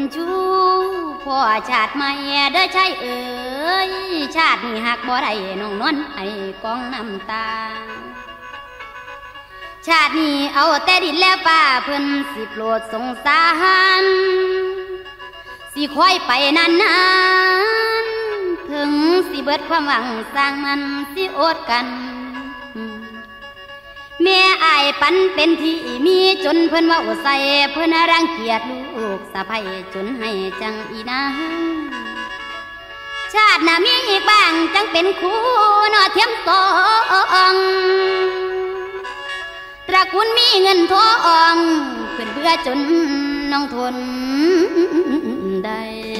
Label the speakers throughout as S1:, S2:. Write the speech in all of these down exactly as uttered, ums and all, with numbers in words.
S1: ชูพ่อชาติใหม่เด้อใช่เอ๋ยชาตินี้หักบ่ได้น้องนวลให้กองน้ำตาชาตินี้เอาแต่ดินแล้วป่าเพิ่นสิโปรดสงสารสิคอยไปนานๆถึงสิเบิดความหวังสร้างมันสิอดกันแม่อายปันเป็นที่มีจนเพิ่นว่าใส่เพิ่นรังเกียจลูกสะใภ้จนให้จังอีนางชาติหน้ามีอีกบ้างจังเป็นคู่นอเทียมตองตระกูลมีเงินทองเพิ่นเบื่อจนน้องทนได้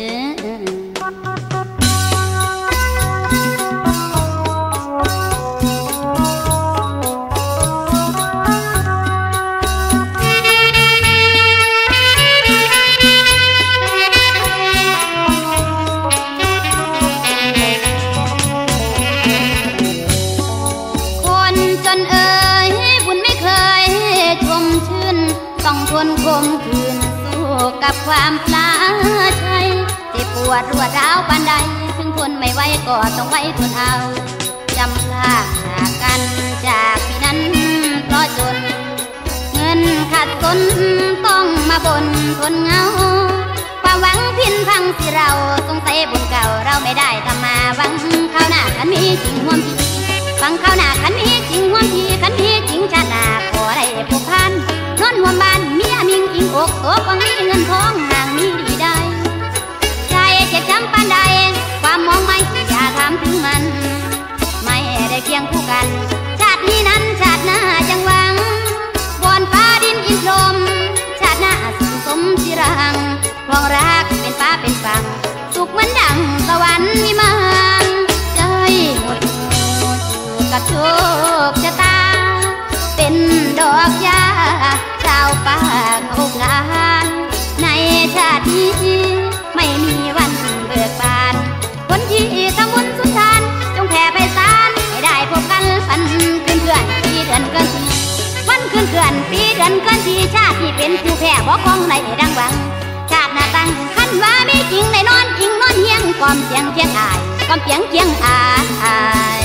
S1: ต้องทนคมคืนสู้กับความปลาชัยเจ็บปวดรวดร้าวปานใดถึงทนไม่ไหวก็ต้องไว้ทนเอาจำพลาดจากกันจากปีนั้นเพราะจนเงินขาดสนต้องมาบ่นทนเงาความหวังพินพังสิเราสงสัยบุญเก่าเราไม่ได้ทำมาหวังข้าวหน้าขันมีจริงห่วงทีฟังข้าวหน้าขันมีจริงห่วงทีขันมีจริงชาติหน้าขอได้ผูกพันนอนหัวบ้านเมียมิงอิงอกตัวฟังมีเงินทองห่างมีดีได้ใจเจ็บช้ำปานใดความมองไม่อย่าถามถึงมันไม่ได้เคียงคู่กันชาตินี้นั้นชาติหน้าจังหวังบอนฟ้าดินอินลมชาติหน้าสุขสมจิรังครองรักเป็นฟ้าเป็นฝั่งสุขเหมือนดังสวรรค์วิมานใจหมดอยู่กับโชคชะตาเป็นดอกยาชาวป่าเขางานในชาตินี้ไม่มีวันเบิกบานคนที่ทำบุญสุนทานจงแผ่ไพศาลให้ได้พบกันฝันคืนเพื่อนปีเดือนเกินทีวันคืนเพื่อนปีเดือนเกินทีชาติที่เป็นผู้แพ้บอกของในดังหวังชาติหน้าตั้งขันว่ามีจริงในนอนอิงนอนเฮียงความเสียงเคียงอายความเสียงเคียงอาย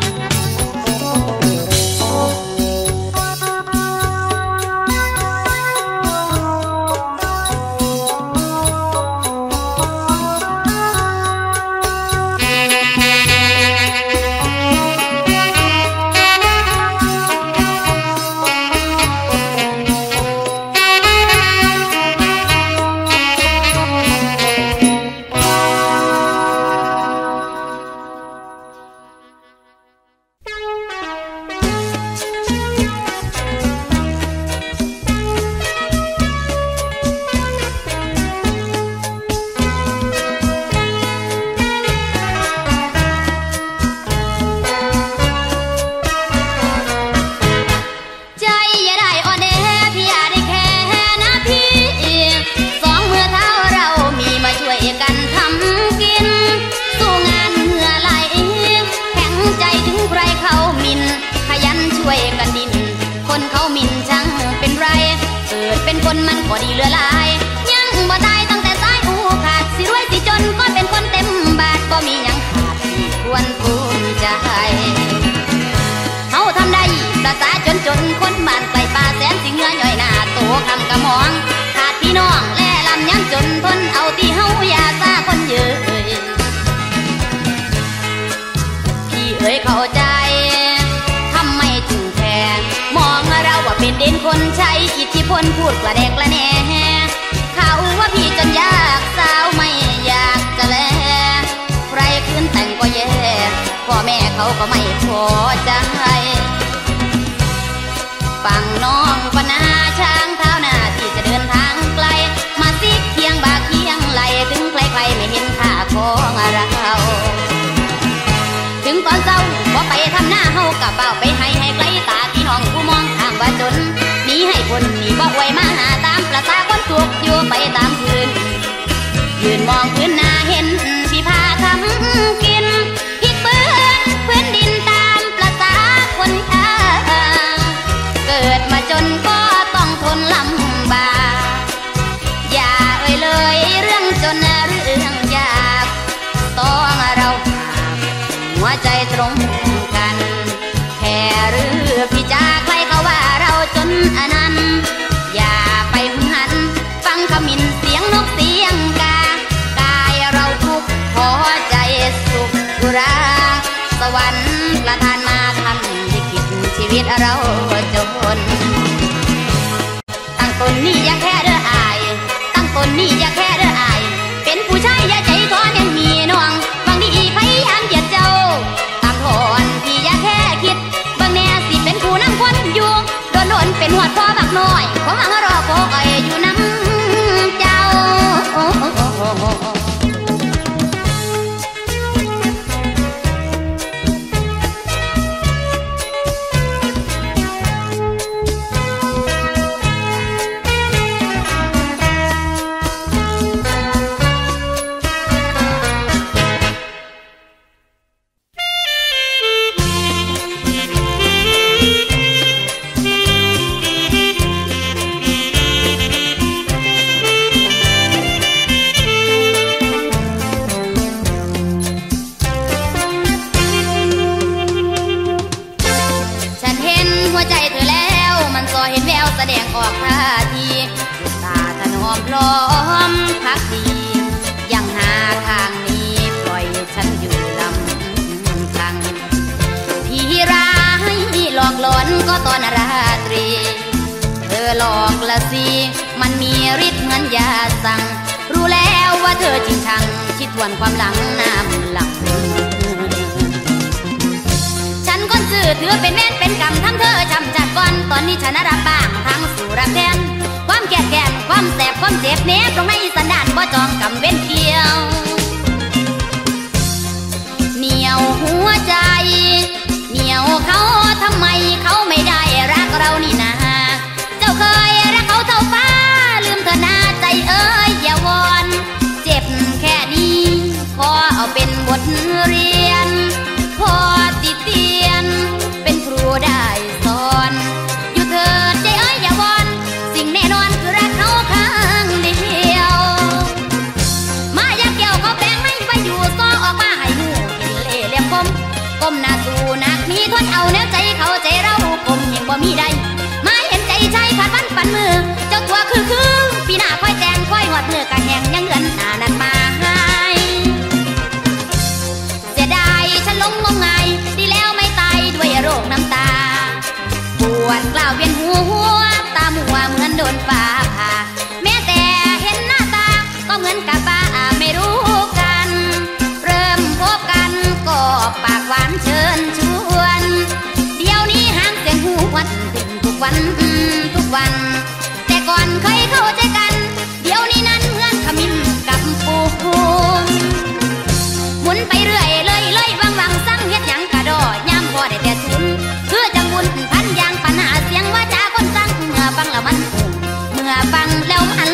S1: คนมันก็ดีเหลือหลายยังบ่ตายตั้งแต่สายอูขาดสิรวยสิจนก็เป็นคนเต็มบาทก็มียังขาดที่ควรภูมิใจเฮาทำได้ประสาจนจนคนบ้านไกลป่าแสนสิเหงื่อย่อยหน้าโตคำกระมองขาดพี่น้องแล่ลำยังจนทนเอาที่เฮาอย่าซาคนเยอะพี่เอ๋ยเข้าใจทำไมถึงแพ้มองเราว่าเป็นเด่นคนใช้อิทธิพลพูดกระแดกละแน่เขาว่าพี่จนยากสาวไม่อยากจะแลใครคืนแต่งก็แย่พ่อแม่เขาก็ไม่พอใจฟังน้องปนาช้างเท้าหน้าที่จะเดินทางไกลมาซิกเคียงบาเคียงไหลถึงใครๆไม่เห็นค่าของเราถึงตอนเศร้าบ่ไปทำหน้าเฮากับเบาไปให้ให้ไกลตาพี่น้องผู้มองทางว่าจนมีให้คนนี่บ่อวยมาหาตามประสาคนทุกอยู่ไปตามคืนยืนมองพื้นหน้าเห็นพี่พาทำกินพลิกเปื้อนพื้นดินตามประสาคนทางเกิดมาจนก็ต้องทนลำบากอย่าเอ่ยเลยงออกท่าทีตาถนอมพร้อมพักดียังหาทางนี้ปล่อยฉันอยู่ลำพังพี่ร้ายหลอกหลอนก็ตอนราตรีเธอหลอกละสิมันมีฤทธิ์เหมือนยาสั่งรู้แล้วว่าเธอจริงชังคิดทวนความหลังน้ำหลังฉันคนซื่อถือเป็นแม่นเป็นกรรมทำเธอช้ำจัดก่อนตอนนี้ฉันรับบ้างทางสู่รักแทนความแก่แก่นความแสบความเจ็บเน็บตรงในสันดานบ่จองกำเว้นเกี่ยวเหนียวหัวใจเหนียวเขาทำไมเขาไม่ได้รักเรานี่นาเจ้าเคยรักเขาเท่าฟ้าลืมเธอหน้าใจเอ้ยอย่าวอนเจ็บแค่นี้ขอเอาเป็นบทเรียนพอติเตียนเป็นครูได้สอนอยู่เถิดใจเอ้ยอย่าวอนสิ่งแน่นอนคือรักเขาข้างเดียวมาอยากเกี่ยวเขาแปลงไม่ไปอยู่ซอออกมาให้หูกินเล่เหลี่ยมคมก้มหน้าสู่นักนี้ทนเอาแนวใจเขาใจเราคมยังบ่มีใดมาเห็นใจใจขาดฟันปันมือเจ้าตัวคือคือปีหน้าค่อยแตนค่อยหอดเนื้อกะแหงยังเงินหน้านั้นมาให้เสียดายฉันลงงมงายดีแล้วไม่ตายด้วยโรคน้ำตาปวดกล้าวเวียนหัวหัวตามัวเหมือนโดนฟ้าผ่าแม้แต่เห็นหน้าตาก็เหมือนกับบ้าไม่รู้กันเริ่มพบกันก็ปากหวานเชิญชวนเดี๋ยวนี้ห่างเสียงหูวันขึ้นทุกวันทุกวันแต่ก่อนเคยเข้าใจกันเดี๋ยวนี้นั้นเหมือนขมิ้นกับปูนหมุนไปเรื่อยเลยเลยวังวังสั่งเฮ็ดหยังกะดอย่ำบ่ได้แต่ทุนคือจังบุญพันยางปัญหาเสียงว่าจาคนสั่งเมื่อฟังแล้วมันเมื่อฟังแล้วมัน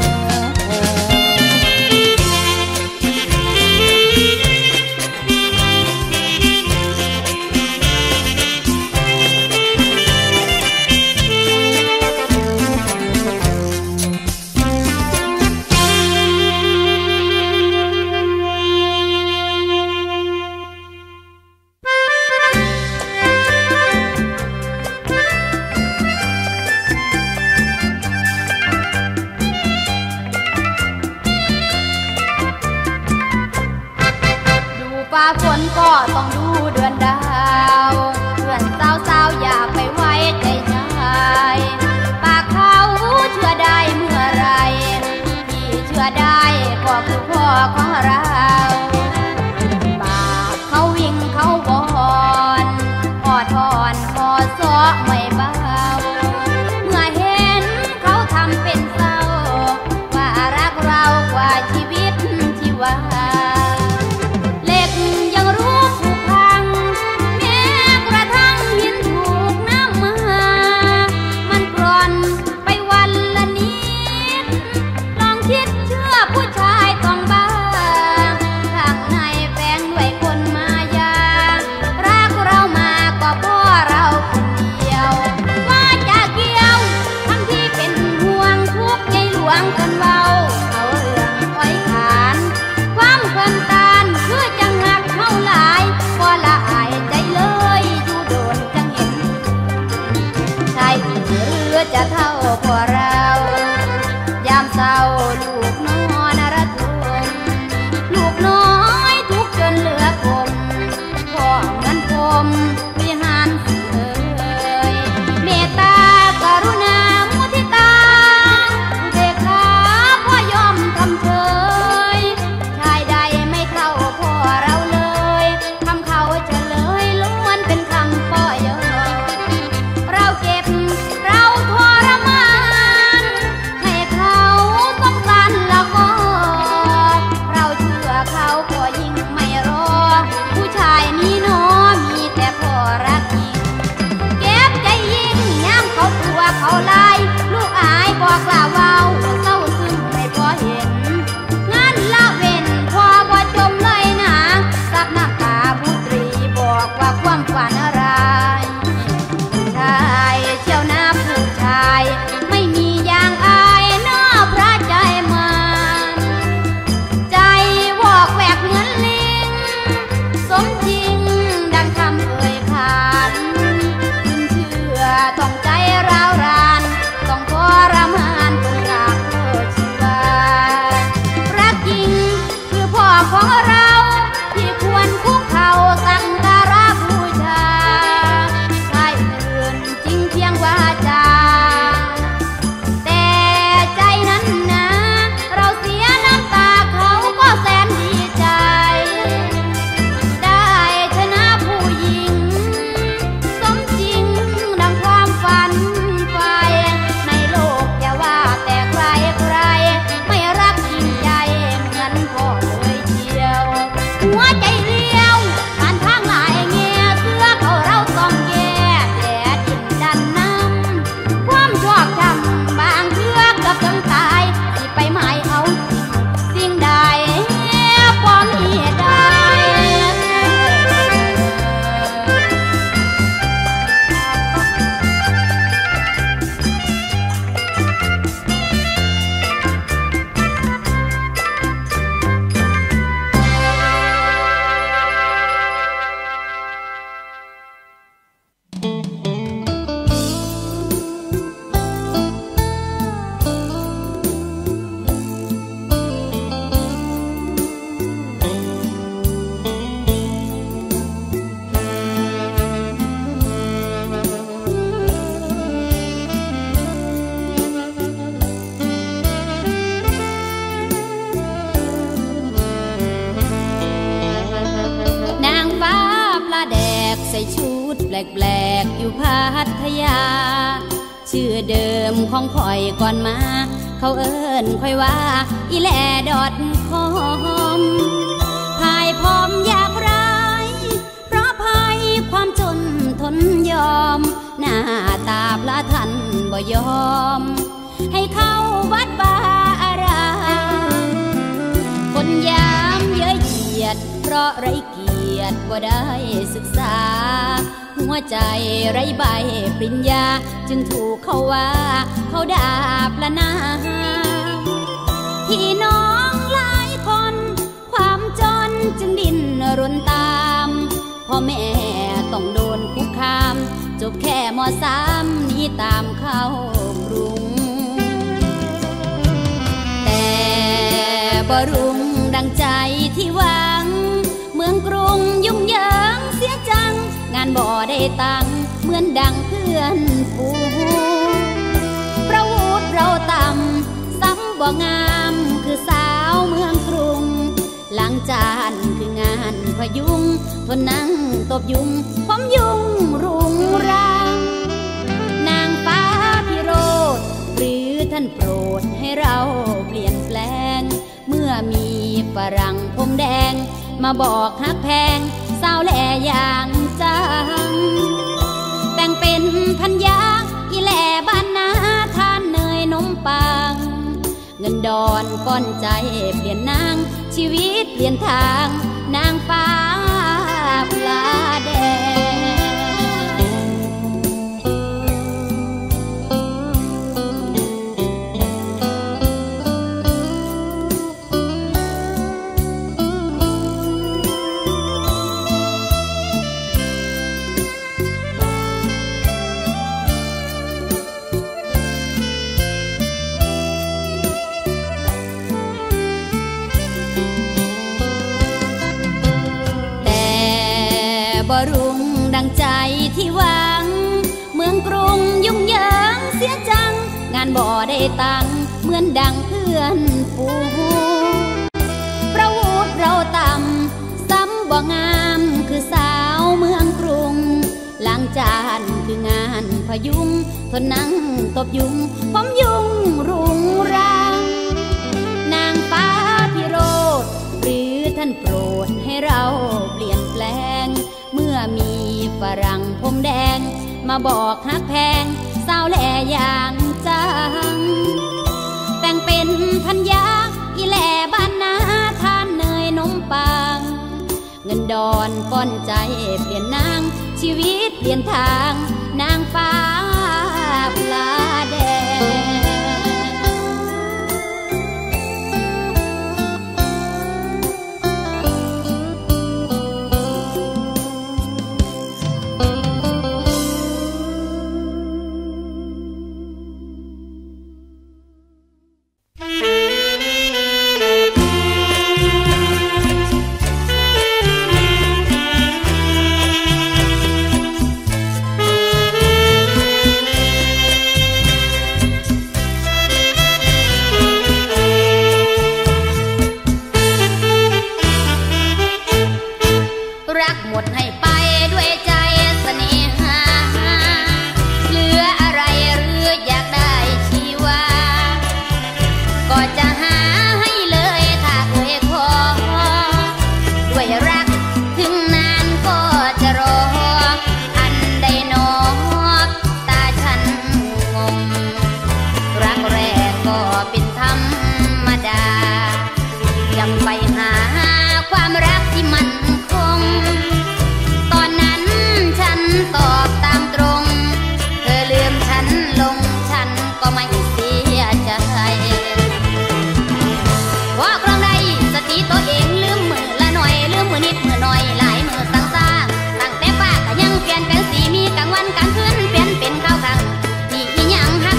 S1: ฝนก็ต้องดูเดือนดาวเพื่อนสาวสาวอย่าไปไว้ใจชายปากเขาเชื่อได้เมื่อไรที่เชื่อได้ก็คือพ่อของเราปากเขาวิ่งเขาบอนพอทอนพอซ้อไม่เบาเมื่อเห็นเขาทำเป็นเศร้าว่ารักเรากว่าชีวิตที่ว่าจะเท่าพวกเรายามเศร้าลูกนอนระทมลูกน้อยทุกจนเหลือคมพ่อเงินคมวิหารเอ่ยเมตตากรุณามุทิตาเบกขาพ่อยอมทำเฉยชายใดไม่เท่าพ่อเราเลยคำเขาเฉลยล้วนเป็นคำป้อยเราเก็บเราทรมานชุดแปลกๆอยู่พัทยาชื่อเดิมของข่อยก่อนมาเขาเอิ้นข่อยว่าอีแลดอทคอมพายพร้อมอยากร้ายเพราะภัยความจนทนยอมหน้าตาพระท่านบ่ยอมให้เข้าวัดป่าอารามคนยามเย้ยเหยียดเพราะไร้เกียรติบ่ได้ศึกษาหัวใจไร้ใบปริญญาจึงถูกเขาว่าเขาด่าประณามพี่น้องหลายคนความจนจึงดิ้นรนตามพ่อแม่ต้องโดนคุกคามจบแค่ม.สาม หนีตามเข้ากรุงแต่บ่รุ่งดังใจที่หวังเมืองกรุงยุ่งเหยิงเสียจังงานบ่ได้ตังเหมือนดังเพื่อนฝูงประวุธเราต่ำซ้ำบ่งามคือสาวเมืองกรุงล้างจานคืองานพยุงทนนั่งตบยุงผมยุงรุงรังนางฟ้าพิโรธหรือท่านโปรดให้เราเปลี่ยนแปลงเมื่อมีฝรั่งผมแดงมาบอกฮักแพงสาวแหล่อย่างจังแบ่งเป็นพันยาอีแหล่บ้านนาทานเนยนมปังเงินดอนก้อนใจเปลี่ยนนางชีวิตเปลี่ยนทางนางฟ้าปลาแดบ่รุ่งดังใจที่หวังเมืองกรุงยุ่งเหยิงเสียจังงานบ่ได้ตังเหมือนดังเพื่อนฝูงประวุธเราต่ำซ้ำบ่งามคือสาวเมืองกรุงล้างจานคืองานพยุงทนนั่งตบยุงผมยุงรุงรังนางฟ้าพิโรธหรือท่านโปรดให้เราเปลี่ยนแปลงเมื่อมีฝรั่งผมแดงมาบอกฮักแพงสาวแหล่อย่างจังแบ่งเป็นพันยาอีแหล่บ้านนาทานเนยนมปังเงินดอนก้อนใจเปลี่ยนนางชีวิตเปลี่ยนทางนางฟ้าปลาแดง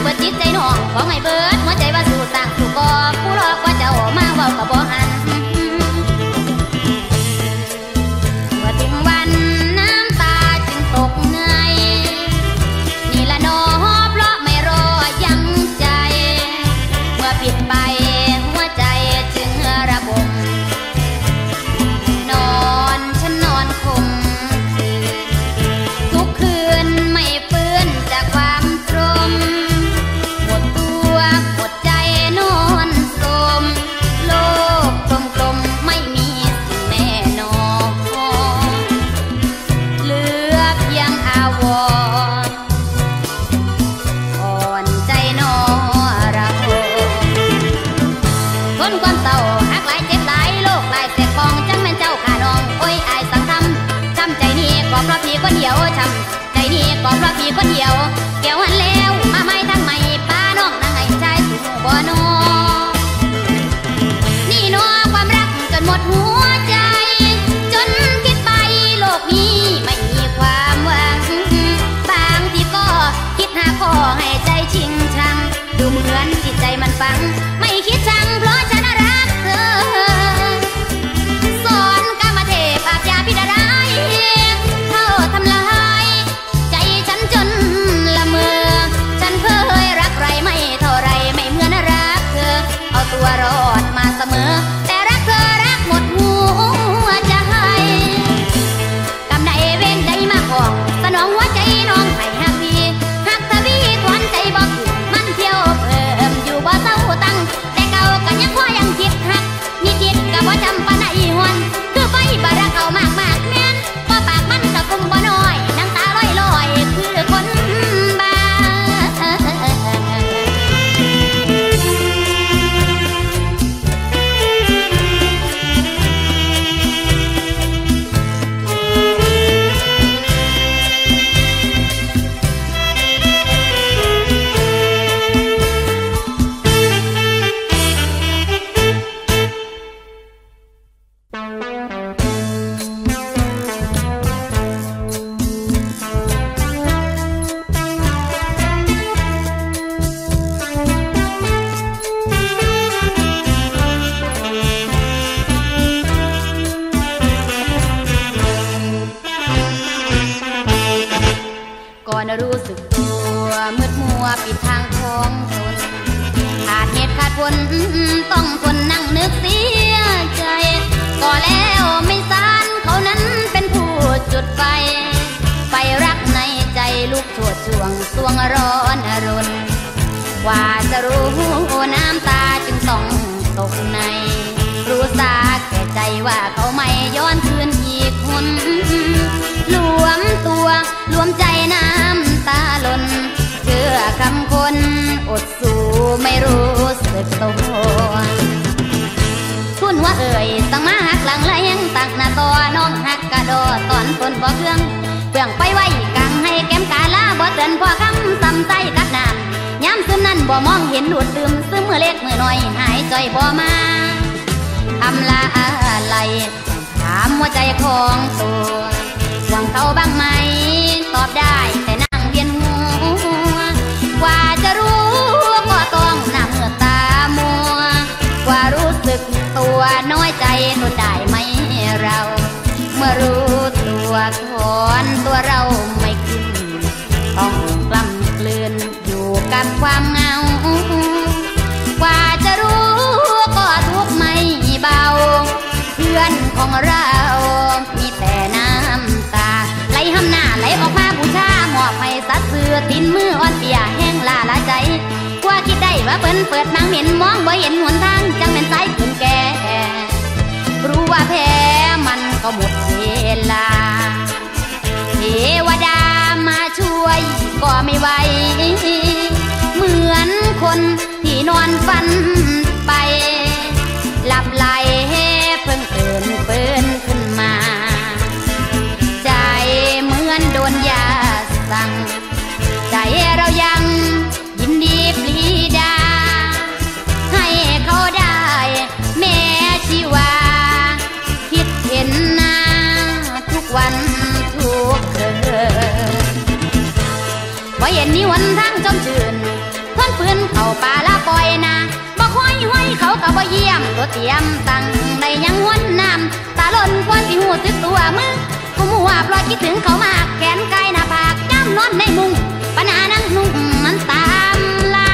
S1: ของไอ้เบิร์ดหัวใจว่าสู่สร้างสู่ก่อผู้รอว่าเจ้ามาเว้ากับบ่หันเหมือนจิตใจมันฟังไม่คิดจังเพราะฉันรักเธอสอนกรรมเทพอาบยาพิษร้ายเท่าทำลายใจฉันจนละเมอฉันเคยรักใครไม่เท่าไรไม่เหมือนรักเธอเอาตัวรอดมาเสมอแต่รักเธอรักหมดหัวใจกำไดเว้นใจมาของสนองหัวใจน้องให้หักพี่หักทวีทวนใจบอกมันเที่ยวเพิ่มอยู่บ่เศร้าตั้งแต่เก่าก็ยังพอยังคิดหักมีจิตก็บ่จำปานใดหวนคือไฟบ่รักเอามากมากแม่นบ่ปากมันตะกุ่มบ่น้อยน้ำตาลอยลอยคือคนบ้ารู้สึกตัวมืดมัวปิดทางของตนขาดเหตุขาดผลต้องทนนั่งนึกเสียใจก็แล้วไม่สานเขานั้นเป็นผู้จุดไฟไฟรักในใจลุกโชติช่วงสวงร้อนอรุณกว่าจะรู้น้ำตาจึงต้องตกในรู้สาแก่ใจว่าเขาไม่ย้อนคืนอีกคนหลวมตัวรวมใจน้ำตาล้นเชื่อคำคนอดสู้ไม่รู้สึกตัวทุนว่าเอ่ยสั่งมาหักหลังไหลยังตักหน้าต่อน้องหักกระโดดตอนต้นบ่เครื่องเปลืองไปไว้กังให้แก้มกาลาบ่เตือนพอคำซ้ำใจกัดน้ำย้ำซึมนั้นบ่มองเห็นดูดดื่มซึมมือเล็กมือน้อยหายใจบ่มาทำลาอะไรถามหัวใจของตัวหวังเขาบ้างไหมตอบได้แต่นั่งเวียนหัวกว่าจะรู้ก็ต้องหน้ามือตามัวกว่ารู้สึกตัวน้อยใจทนได้ไหมเราเมื่อรู้ตัวถอนตัวเราไม่ขึ้นต้องกล้ำกลืนอยู่กับความเหงากว่าจะรู้ก็ทุกข์ไม่เบาเพื่อนของเรามีแต่น้ำตาไหลหำหน้าไหลออกมาบูชาหมอบให้สัตว์เสือตินมืออ่อนเปียแห้งลาละใจกว่าคิดได้ว่าเปิ้นเปิดมังเห็นมองบ่เห็นหนทางจังเป็นสายขืนแก่รู้ว่าแพ้มันก็หมดเวลาเทวดามาช่วยก็ไม่ไหวเหมือนคนที่นอนฝันไปหลับไหลเพิ่งตื่นเปิ้นขึ้นมาใจเหมือนโดนยาสั่งใจเรายังยินดีปลีดาให้เขาได้แม้ชีวาคิดเห็นหน้าทุกวันทุกคืนพอเห็นนิวันทั้งจมชื่นทนปืนเข้าป่าละปล่อยนาบ่ค่อยห้อยเขาก็บ่เยี่ยมตัวเตรียมตั้งในยังหวนน้ำตาล้นควันที่หูสึกตัวมือกูมัวปล่อยคิดถึงเขามากแขนไกลหน้าผากย้ำนอนในมุงปัญหานั่งนุ่มมันตามลา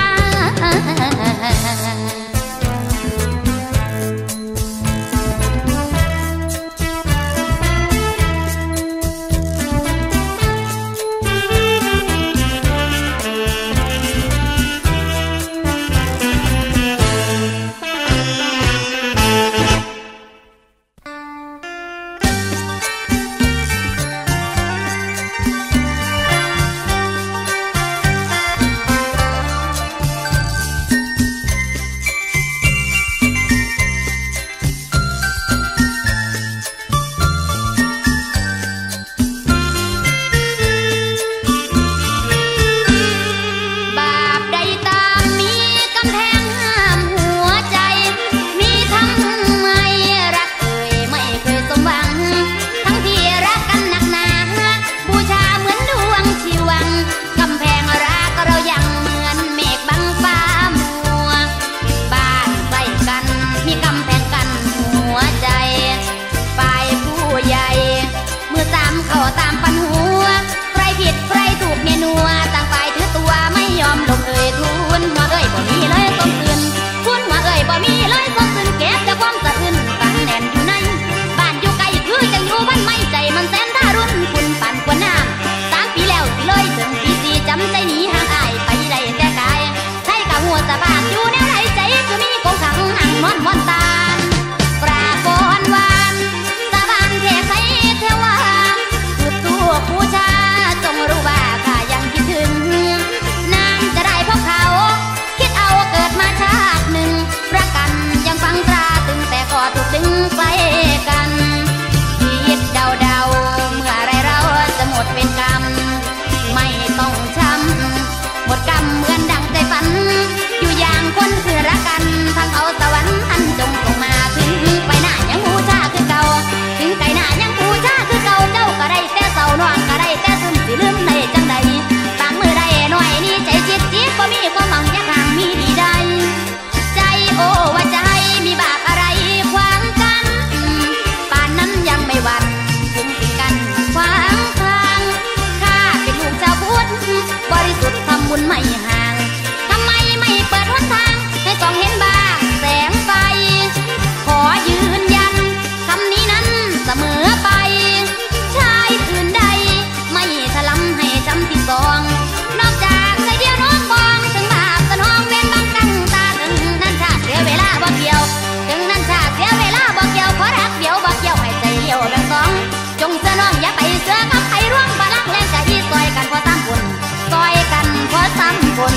S1: สบากอยู่แนวไหนใจคือมีกงขังนั่งนอนมอนตาลปราบอนวานสาบานเทใสเทวาสุดตัวผู้ชาจงรู้ว่าข้ายังคิดถึงนานจะได้พบเขาคิดเอาเกิดมาชาติหนึ่งรักกันยังฟังตราตึงแต่ก็ถูกดึงไปกันคิดเดาเดาเมื่อไรเราจะหมดเป็นกรรมไม่ต้องช้ำหมดกรรมเหมือนดังใจฝันอยู่อย่างคนคือรักกันทางเอาสวรรค์อันจงส่งมาถึงไปหน้ายังบูชาคือเก่าถึงไก่หน้ายังบูชาคือเก่าเจ้าก็ได้แต่เศร้าน้องก็ได้แต่ซึมสิลืมในจังใดบางมือได้หน่อยนี่ใจจิตจิตบ่มีความหวังอยากห่างมีดีใดใจโอ้ว่าใจมีบาปอะไรขวางกันป่านนั้นยังไม่หวั่นถึงสิกันขวางทางข้าเป็นลูกชาวพุทธบริสุทธิ์ทำบุญไม่ห่างทำไมไม่เปิดหนทางให้ส่องเห็นบ้างแสงไฟขอยืนยันคำนี้นั้นเสมอไปชายอื่นใดไม่ถลำให้จำที่สองนอกจากใจเดียวน้องมองถึงบาปสนองเว้นบางกันตาถึงนั้นชาติเสียเวลาบ่เกี่ยวถึงนั้นชาติเสียเวลาบ่เกี่ยวขอรักเดียวบ่เกี่ยวให้ใจเดียวแบ่งสองจงเสื้อน้องอย่าไปเสื้อกับใครร่วงบาลักแรงใจซอยกันพอสามคนซอยกันพอสามคน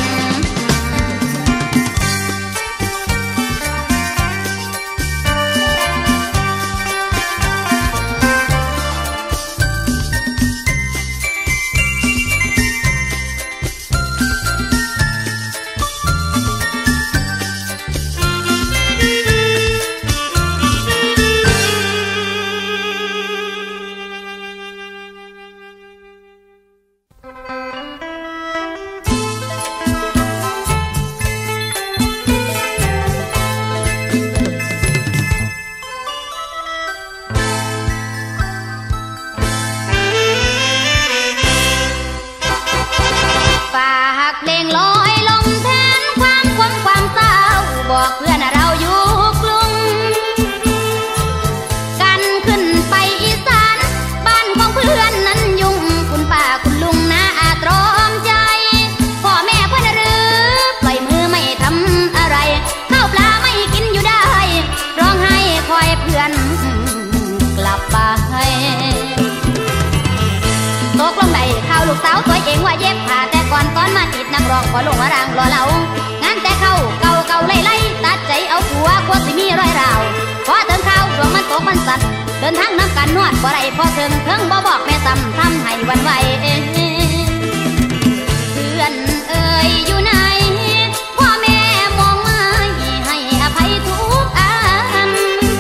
S1: บอกเพื่อนเราอยู่กรุงกันขึ้นไปอีสานบ้านของเพื่อนนั้นยุ่งคุณป้าคุณลุงนะอาตรอมใจพ่อแม่เพื่อนหรือปล่อยมือไม่ทำอะไรข้าวปลาไม่กินอยู่ได้ร้องไห้คอยเพื่อนกลับไปตกลงใดข้าวลูกสาวตัวเองว่าเย็บผ้าแต่ก่อนตอนมาติดนักร้องขอลงมารางรอเหลางานแต่เข้าเก่าเก่าไล่ไล่ตัดใจเอาผัวกลัวสิมีรอยราวพอเติมข้าวดวงมันตกมันสั่นเดินทางน้ำกันนวดบ่ไรพอถึงเพิ่งบ่บอกแม่ซ้ำทำให้วันไหวเพื่อนเอ่ยอยู่ไหนพ่อแม่มองมาให้อภัยทุกอัน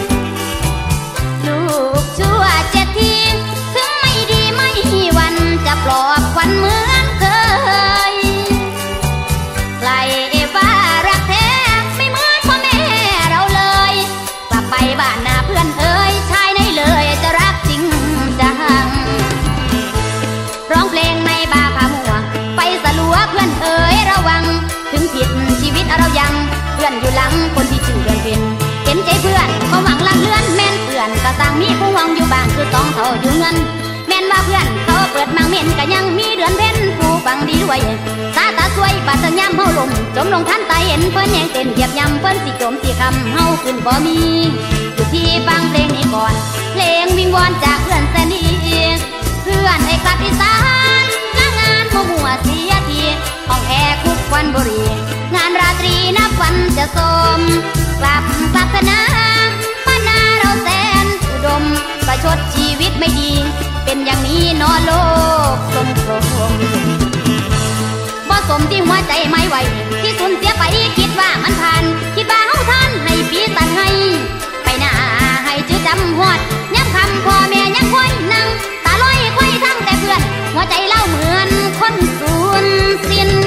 S1: ลูกชั่วเจ็ดทีถึงไม่ดีไม่วันจะปลอบควันเหมือนเคยไกลว่ารักแท้ไม่เหมือนพ่อแม่เราเลยกลับไปบ้านนาเพื่อนเอ่ยชายในเลยจะรักจริงจังร้องเพลงในบาร์พามัวไปสลัวเพื่อนเอ่ยระวังถึงผิดชีวิตเรายังเพื่อนอยู่หลังคนที่ชื่อเดือนเพ็ญเห็นใจเพื่อนเขาหวังลักเลื่อนแม่นเพื่อนก็ต่างมีผู้หวังอยู่บ้างคือต้องเขาอยู่เงินแม่นว่าเพื่อนเขาเปิดมังเม่นก็ยังมีเดือนเพ็ญผู้ฟังดีด้วยตาตาสวยบาดเธอย่ำเฮาลมจมลงทันตาเห็นเพิ่นแย่งเต้นเหยียบย่ำเพิ่นสิจมสิคำเฮาขึ้นบ่มีอยู่ที่ฟังเพลงนี้ก่อนเพลงวิงวอนจากเพื่อนแสนดีเพื่อนให้กลับอีสานลางานมัวมัวเสียทีห้องแอร์คุกควันบุหรี่งานราตรีนับวันจะสมกลับกลับกันนะบ้านนาเราแสนอุดมประชดชีวิตไม่ดีเป็นอย่างนี้นอโลกสมโคมบ่สมที่หัวใจไม่ไหวที่สูญเสียไปคิดว่ามันผ่านคิดว่าเฮาท่านให้ปีตันให้ไปหน้าให้จื้อจำหอดย้ำคำพ่อแม่ยังคอยนั่งตาลอยคอยทั้งแต่เพื่อนหัวใจเล่าเหมือนคนสูญสิ้น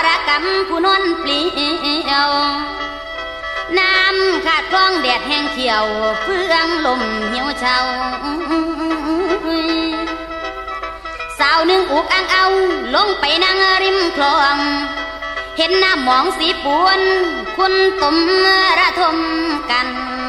S1: รกรรมผู้นอนเปลี่ยวน้ำขาดคลองแดดแห้งเขียวเฟืองลมเหี่ยวเฉาสาวหนึ่งอุกอังเอาลงไปนั่งริมคลองเห็นน้ำหมองสีปวนคุณตมระทมกัน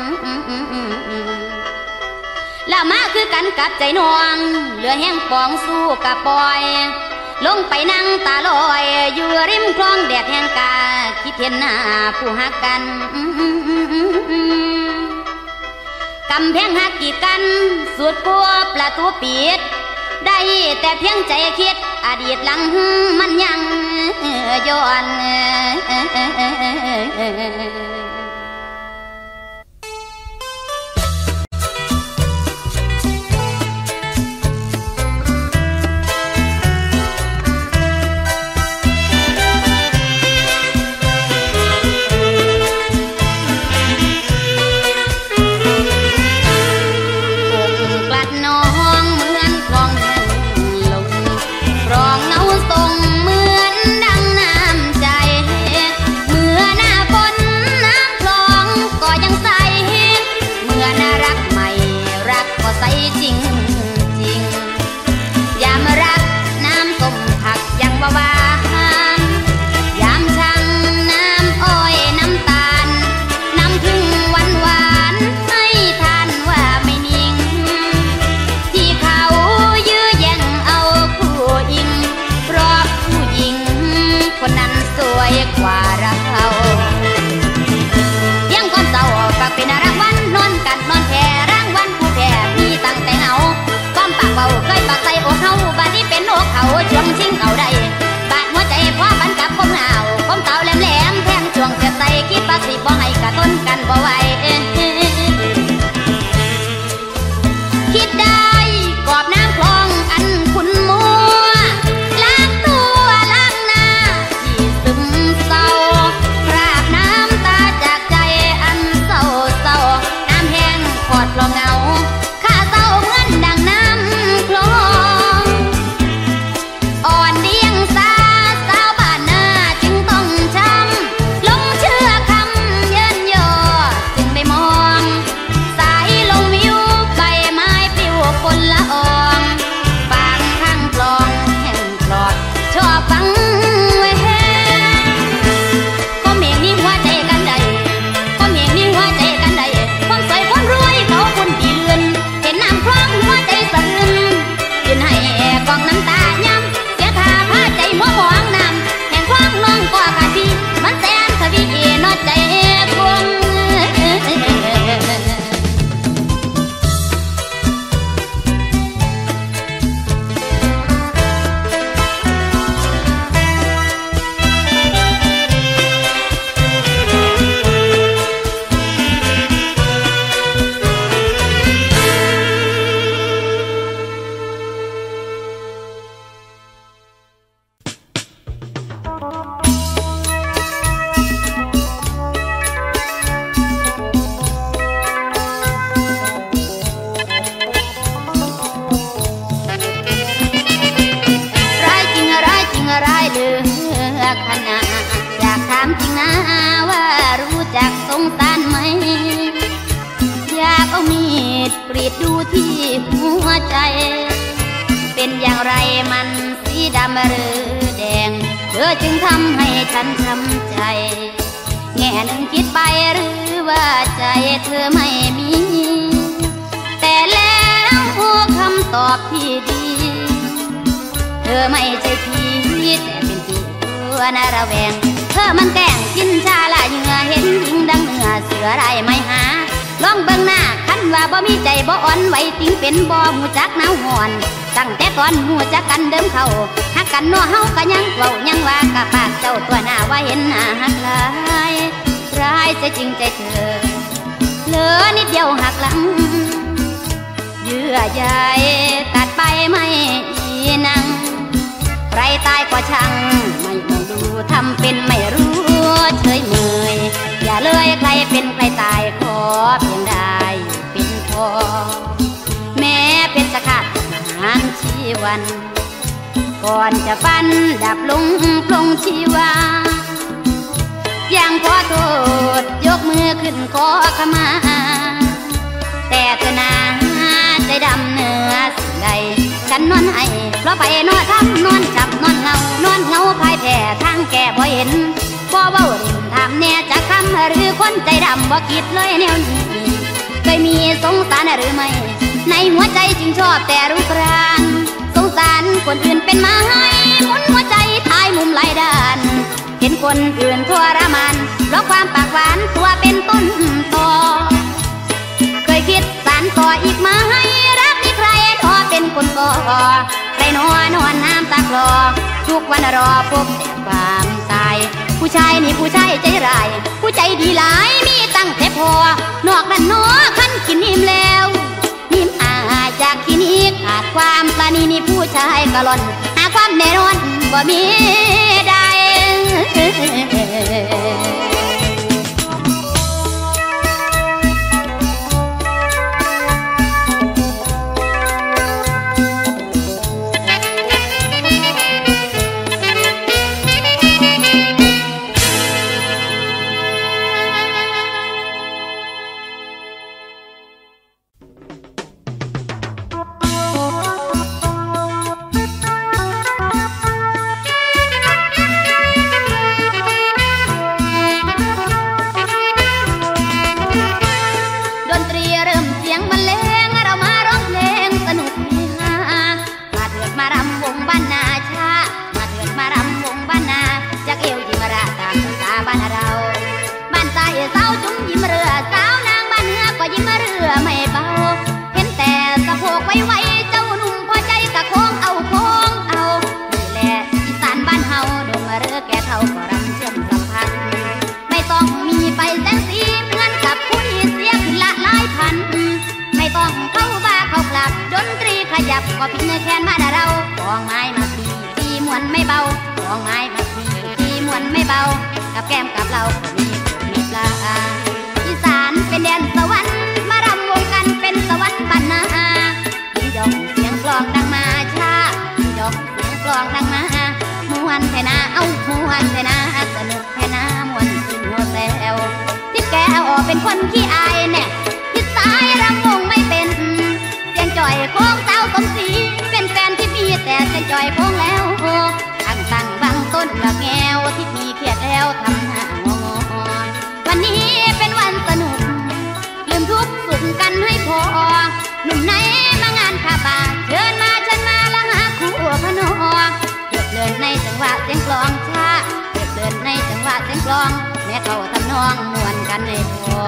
S1: แล้วมาคือกันกับใจนวงเหลือแห้งปองสู้กับปอยลงไปนั่งตาลอยอยู่ริมคลองแดดแห้งกาคิดเห็นหน้าผู้หักกันกำแพงหักกีดกันสุดปัวประตูปิดได้แต่เพียงใจคิดอดีตหลังมันยังย้อนช่วงชิงเอาได้บาดหัวใจพ่อบันกับคมหนาวคมเต่าแหลมแหลมแทงช่วงเสียใจคิดว่าสิบ่ให้กะต้นกันบ่ไหวคิดได้กอบน้ำคลองอันคุณมัวล้างตัวล้างหน้าที่ซึมเศร้าคราบน้ำตาจากใจอันเศร้าเศร้าน้ำแห้งขอดคลองเงาข้าเศร้าเหมือนดังน้ำคลองอ่อนเดียงสาสาวบ้านนาจึงต้องช้ำลงเชื่อคำเยินยอจึงได้มองสายลงวิวใบไม้ปลิวคนละอองบางข้างคลองแห่งปลอดชอบฟังไว้แห้ก็เมียงนี่หัวใจกันใดก็เมียงนี่หัวใจกันใดคนสวยคนรวยเขาคนดีเลือนเห็นน้ำคลองหัวใจสะอื้นยืนให้กองน้ำตาย้ำผ้าใจมัวหมองน้ำแห่งความน้องก็ขาดพี่มันแสนทวีนอใจคงกรีดดูที่หัวใจเป็นอย่างไรมันสีดำหรือแดงเธอจึงทำให้ฉันช้ำใจแง่หนึ่งคิดไปหรือว่าใจเธอไม่มีแต่แล้วคำตอบที่ดีเธอไม่ใช่พี่แต่เป็นพี่ตัวน่าระแวงเธอมันแกล้งกินชาละเหงื่อเห็นหญิงดังเหนือเสือไรไม่หาลองเบิ่งหน้าคันว่าบ่มีใจบ่อ่อนไหวติงเป็นบ่หูจักหนาวห่อนตั้งแต่ตอนหูจักกันเดิมเขาหักกันนัวเฮาก็ยังเว้ายังว่ากะปากเจ้าตัวหน้าว่าเห็นหน้าหักหลายร้ายจะจริงใจเธอเหลือนิดเดียวหักหลังเยื่อใยตัดไปไม่อีนังใครตายก็ช่างไม่มองดูทำเป็นไม่รู้เฉยเมยอย่าเลยใครเป็นใครตายขอเพียงได้เป็นพอแม้เป็นสกัดหารชีวันก่อนจะฟันดับลงปลงชีวายังขอโทษยกมือขึ้นขอขมาแต่เธอนาใจดำเหนือสิ่งใดฉันนอนให้เพราะไปนอนทำนอนจับนอนเงานอนเงาภายแผ่ทางแก่บ่เห็นบ่เว้าดินถามแน่จะคำหรือคนใจดำบ่คิดเลยแนวนี้เคยมีสงสารหรือไม่ในหัวใจจึงชอบแต่รูปร่างสงสารคนอื่นเป็นไม้หมุนหัวใจทายมุมหลายด้านเห็นคนอื่นทรมานเพราะความปากหวานตัวเป็นต้นต่อเคยคิดสานต่ออีกไหมรักนี่ใครทอเป็นคนก่อใครนอนนอนน้ำตาคลอทุกวันรอพบแต่ความตายผู้ชายนี่ผู้ชายใจร้ายผู้ใจดีหลายมีตั้งแต่พอนอกนั้นน้อขั้นกินนิ่มแล้วนิ่มอาจากที่นี้ขาดความปราณีนี่ผู้ชายกะล่อนหาความแน่นอนบ่มีได้ก็พินแค้นมาด่าเรากองไม้มาตีตีมวนไม่เบากองไม้มาตีตีมวนไม่เบากับแก้มกับเรามีมีปลาอีสานเป็นแดนสวรรค์มารำวงกันเป็นสวรรค์บ้านนายิ่งยองเสียงกลองดังมาชายิ่งยองเสียงกลองดังมามวนเทนาเอามวนเทนาสนุกเทนามวนสิหัวแซวทิดแก้วเป็นคนขี้อายเนี่ยทิดสายรำวงไม่เป็นเสียงจ่อยโค้งเต้าสมศรีเป็นแฟนที่มีแต่เส้นจอยโค้งแล้วตั้งตั้งบางต้นละแก้วที่มีเครียดแล้วทำหน้างอวันนี้เป็นวันสนุกลืมทุกสุขกันให้พอหนุ่มไหนมางานขาป่าเชิญมาเชิญมาละหาคู่พนอเดือดเดินในจังหวะเสียงกลองช้าเดือดเดินในจังหวะเสียงกลองแม่เขาทำนองมวนกันให้พอ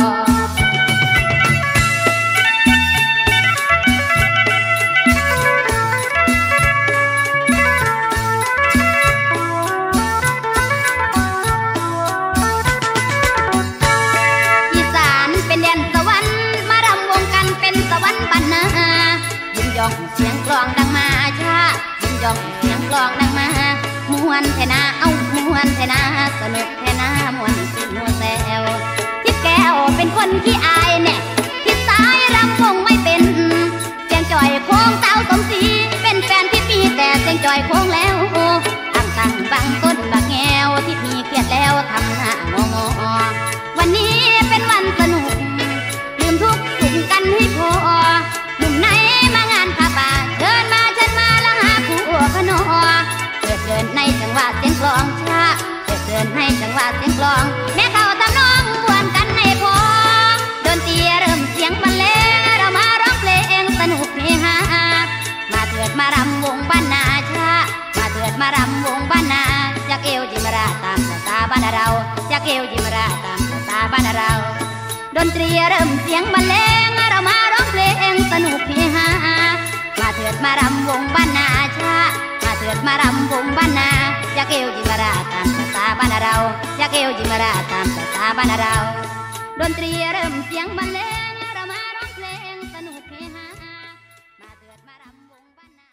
S1: เสียงกลองดังมาชายินยองเสียงกลองดังมามวนเทนาเอามวนเทนาสนุกเทนามวนสิหัวแซวทิดแก้วเป็นคนขี้อายเนี่ยทิดสายรำวงไม่เป็นเสียงจ่อยโค้งเต้าสมศรีเป็นแฟนที่มีแต่เสียงจ่อยโค้งแล้วตั้งตั้งบางต้นบางแงวที่มีเครียดแล้วทำหน้างอวันนี้เป็นวันสนุกลืมทุกสุขกันให้พอหนุ่มไหนมางานขาป่าเชิญมาเชิญมาละหาคู่พนอเกิดเดินในจังหวะเสียงกลองช้าเกิดเดินในจังหวะเสียงกลองแม่เขาทำน้องมวนกันให้พอดนตรีเริ่มเสียงบรรเลงเรามาร้องเพลงสนุกเฮฮามาเถิดมารำวงบ้านนาชามาเถิดมารำวงบ้านนาจากเอวจิมราตามภาษาบ้านเราจากเอวจิมราตามภาษาบ้านเราดนตรีเริ่มเสียงบรรเลงเรามาร้องเพลงสนุกเฮฮามาเถิดมารำวงบ้านนาชามาเถิดมารำวงบ้านนาจากเอวจิมราตามภาษาบ้านเราจากเอวจิมราตามภาษาบ้านเราดนตรีเริ่มเสียงบรรเลงเรามาร้องเพลงสนุกเฮฮามาเถิดมารำวงบ้านนา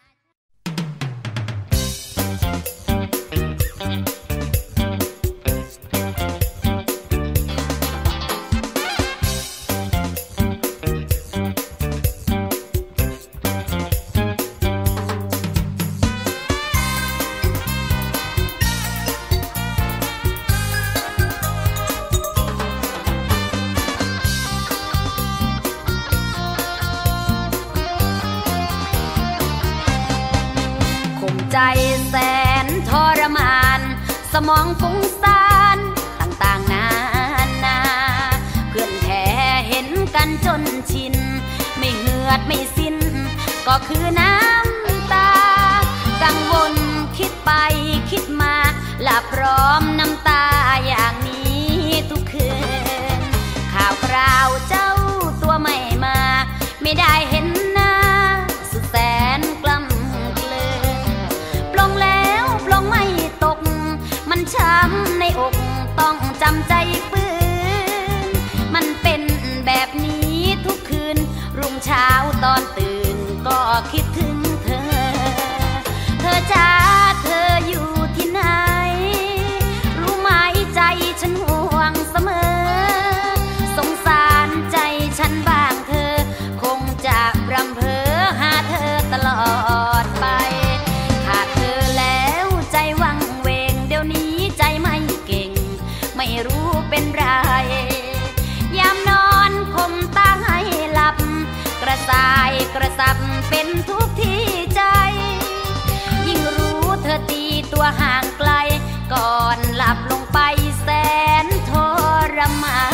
S1: แสนทรมานสมองฟุ้งซ่านต่างๆนานาเพื่อนแท้เห็นกันจนชินไม่เหือดไม่สิ้นก็คือน้ำตากังวลคิดไปคิดมาหลับพร้อมน้ำตาอย่างนี้ทุกคืนข่าวคราวเจ้าตัวไม่มาไม่ได้เห็นหน้าสุดแสนกล้ำเกลือปลงแล้วปลงไม่ตกมันช้ำในอกต้องจำใจฝืนมันเป็นแบบนี้ทุกคืนรุ่งเช้าตอนตื่นก็คิดถึงเธอเธอจ้าเธออยู่ที่ไหนรู้ไหมใจฉันห่วงเสมอสงสารใจฉันบ้างเธอคงจะรำเพ้อหาเธอตลอดไปขาดเธอแล้วใจวังเวงเดี๋ยวนี้ใจไม่เก่งไม่รู้เป็นไรยามนอนคมตาให้หลับกระส่ายกระสับเป็นทุกที่ใจยิ่งรู้เธอตีตัวห่างไกลก่อนหลับลงไปแสนทรมาน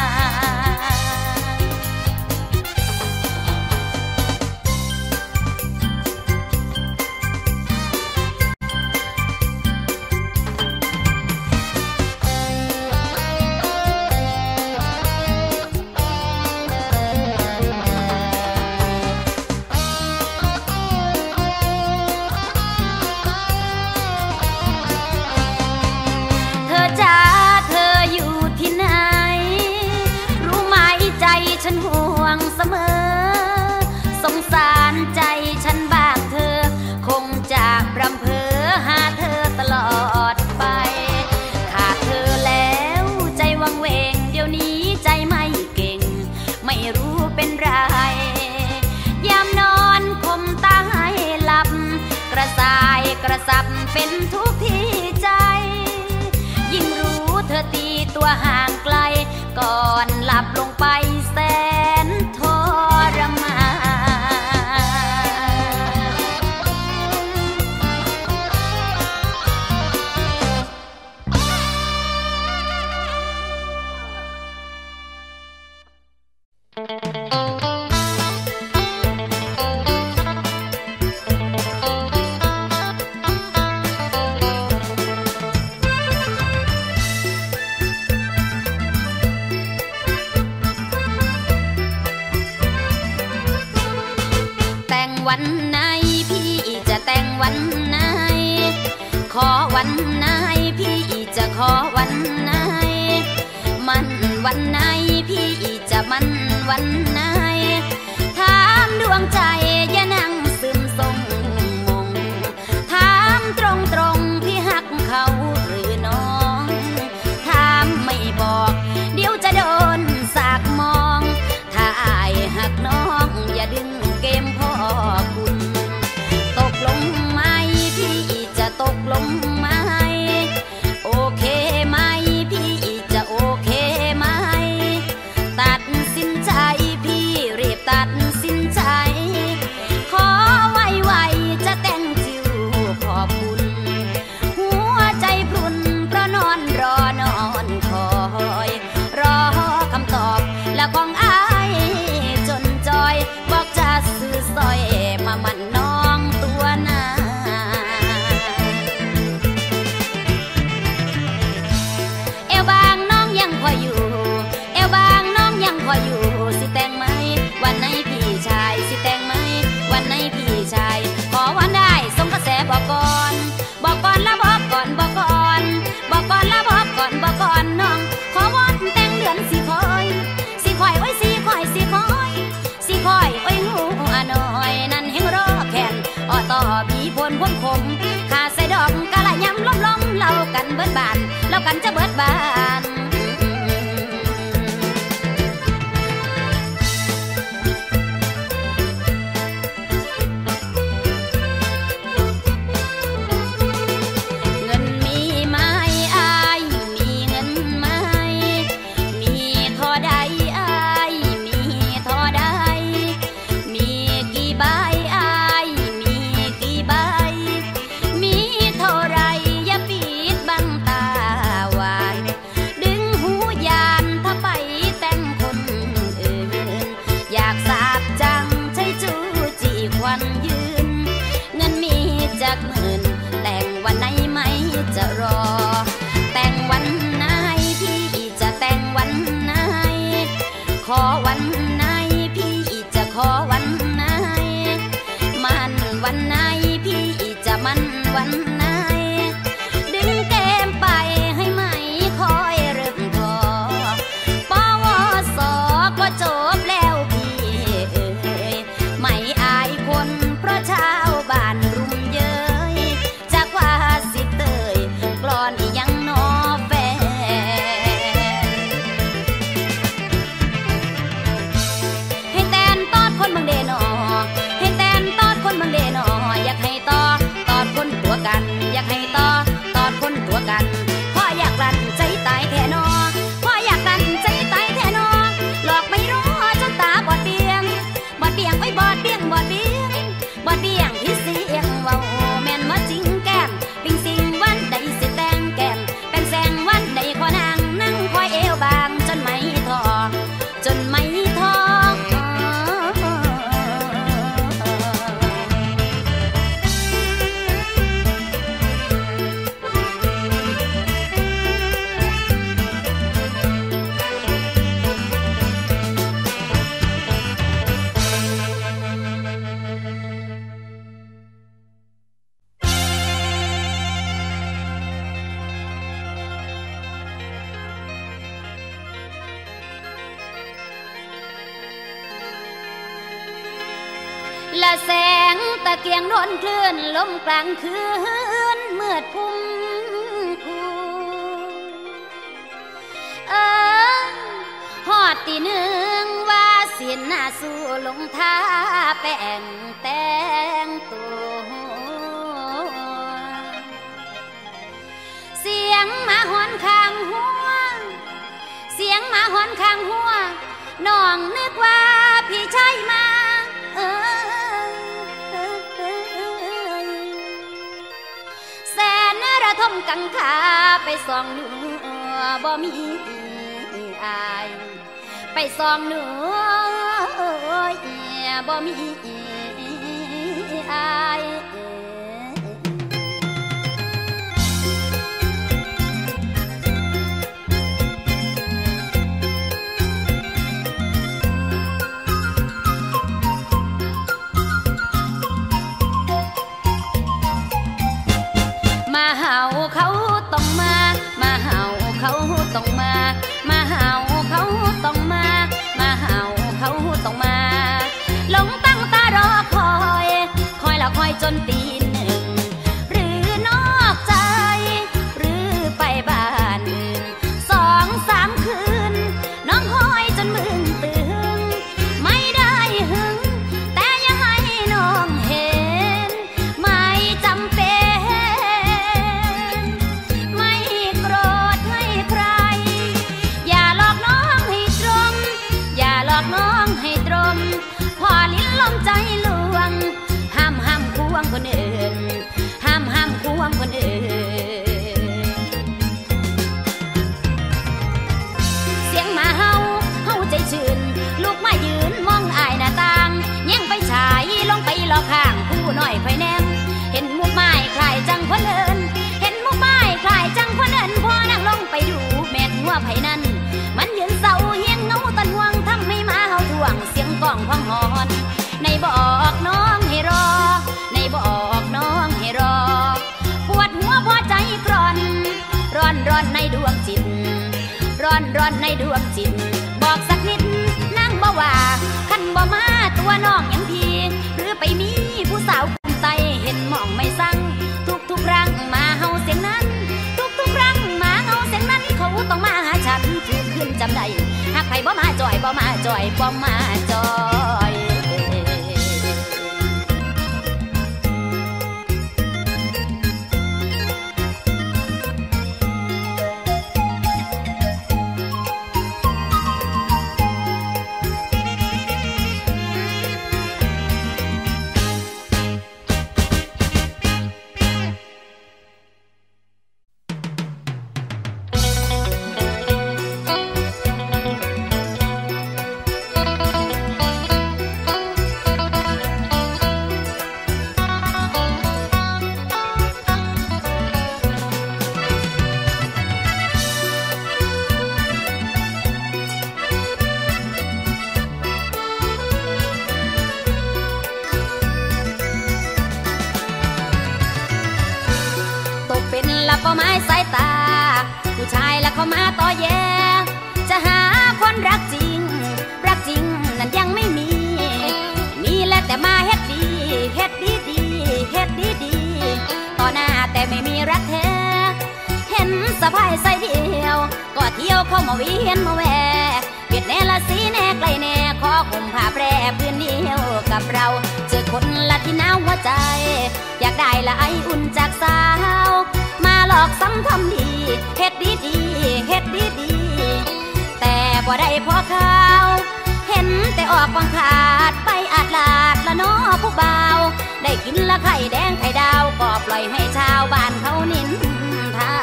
S1: ฉันห่วงเสมอสงสารใจฉันบ้างเธอคงจะรำเพ้อหาเธอตลอดไปขาดเธอแล้วใจวังเวงเดี๋ยวนี้ใจไม่เก่งไม่รู้เป็นไรยามนอนคมตาให้หลับกระส่ายกระสับเป็นทุกที่ใจยิ่งรู้เธอตีตัวห่างไกลก่อนหลับลงไปแสนทรมานวันไหนพี่จะแต่งวันไหนขอวันไหนพี่จะขอวันไหนมันวันไหนพี่จะมันวันไหนถามดวงใจอย่านั่งซึมทรงมงถามตรงตรงพี่หักเขาหรือน้องถามไม่บอกเดี๋ยวจะโดนสากมองถ้าอายหักน้องอย่าดึงเกมพ่อคุณตกลงไหมพี่จะตกลงไหมโอเคไหมพี่จะโอเคไหมตัดสินใจพี่รีบตัดสินใจขอไวๆจะแต่งจิวขอบคุณหัวใจพรุนเพราะนอนรอนอนคอยรอคำตอบและของอายจนจอยบอกจะซื้อสร้อยมามันน้องตัวนาเอวบางน้องยังพออยู่เอวบางน้องยังพออยู่สิแต่งไหมวันไหนพี่ชายสิแต่งไหมวันไหนพี่ชายขอวันได้สมกระแสบอกก่อนบอกก่อนแล้วบอกก่อนบอกก่อนบอกก่อนแล้วบอกก่อนบอกก่อนน้องขอวันแต่งเดือนสิคอยสิคอยไว้สิคอยสิคอยสิคอยไว้หูหน่อยนั่นเฮงรอแขนอ้อต่อบีพลพ้นคมขาใส่ดอกกะละยำล้มล้มเล่ากันเบิดบานเล่ากันจะเบิดบานเงินมีไหมอายมีเงินไหมมีเท่าใดอายมีเท่าใดมีกี่ใบอายมีกี่ใบและแสงตะเกียงโดนคลื่นลมกลางคืนมืดพุ่มคูเออฮอดตีหนึ่งว่าสินหน้าสู่ลงท่าแป้งแต่งตัวเสียงหมาหอนข้างหัวเสียงหมาหอนข้างหัวน้องนึกว่าพี่ชายมาเออแสนระทมกังขาไปส่องเนื้อบ่มีอายไปส่องเนื้อบ่มีอายมาเห่าเขาต้องมามาเห่าเขาต้องมามาเห่าเขาต้องมามาเห่าเขาต้องมาหลงตั้งตารอคอยคอยแล้วคอยจนตีหนึ่งหรือนอกใจหรือไปบ้านอื่นสองสามคืนน้องคอยจนมึงตึงไม่ได้หึงแต่อย่าให้น้องเห็นไม่จำเป็นไม่โกรธให้ใครอย่าหลอกน้องให้ตรงอย่าหลอกน้องให้ตรงพอลิ้นลมใจลวงห้ามห้ามควงคนอื่นห้ามห้ามควงคนอื่นเสียงหมาเห่าเห่าใจชื่นลูกมายืนมองอายหน้าต่างแย่งไปฉายลงไปหลอกข้างผู้น้อยคอยแนมเห็นมุกไม้คลายจังคนเอินเห็นมุกไม้คลายจังคนเอินพอนั่งลงไปดูแม่นหัวไผนั่นมันยืนเศร้าเฮียงเงาตันห่วงทำให้หมาเห่าทวงเสียงก้องพังหอนในบอกน้องให้รอในบอกน้องให้รอปวดหัวพอใจกร่อนร้อนร้อนในดวงจิตร้อนร้อนในดวงจิตบอกสักนิดนั่งบ่ว่าคันบ่มาตัวน้องยังพีหรือไปมีผู้สาวคนไตเห็นมองไม่สั่งทุกทุกครั้งมาเฮาเสียงนั้นทุกทุกครั้งมาเฮาเสียงนั้นเขาต้องมาหาฉันทุกคืนจำได้หากใครบ่มาจ่อยบ่มาจ่อยบ่มาจ่อยละเป้าหมายสายตาผู้ชายละเขามาต่อแย่จะหาคนรักจริงรักจริงนั้นยังไม่มีมีแล้วแต่มาเฮ็ดดีเฮ็ดดีดีเฮ็ดดีดีต่อหน้าแต่ไม่มีรักแท้เห็นสะพายใส่เดียวก็เที่ยวเข้ามาเวียนมาแวะเบียดแน่ละสีแน่ไกลแน่ขอคุมผ้าแปรพื้นเดียวกับเราเจอคนละที่หนาวหัวใจอยากได้ละไออุ่นจากสาวมาหลอกซ้ำทำดีเฮ็ดดีดีเฮ็ดดีดีแต่บ่ได้พอข่าวเห็นแต่ออกวังขาดไปอาดลาดละน้อผู้บ่าวได้กินละไข่แดงไข่ดาวก็ปล่อยให้ชาวบ้านเขานินทา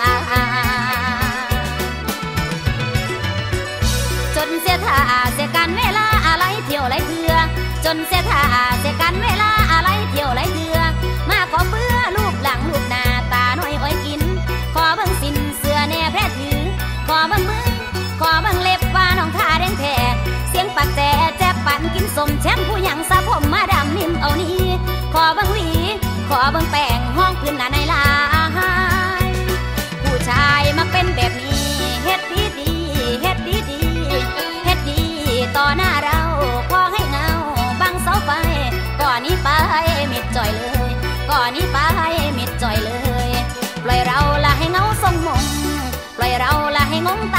S1: จนเสียท่าเสียการเวลาอะไรเที่ยวไรเถื่อจนเสียท่าเสียการเวลาอะไรเที่ยวไรเถื่อมาขอเบื่อลูกหลังลูกหน้าตาหน่อยอ้อยกินขอเบิ่งสินเสื้อแน่แพร่ถือขอเบิ่งมือขอเบิ่งเล็บว่าน้องท่าแดงแท้เสียงปากแจ๊แจ๊ปั่นกินสมแช่มผู้หยังสะผมมาดำนิ่มเอานี้ขอเบิ่งหวีขอเบิ่งแป้งห้องพื้นหน้าในลายผู้ชายมักเป็นแบบนี้เฮ็ดดีดีเฮ็ดดีดีเฮ็ดดีต่อหน้าเราขอให้เงาบังเสาไฟก่อนนี้ไป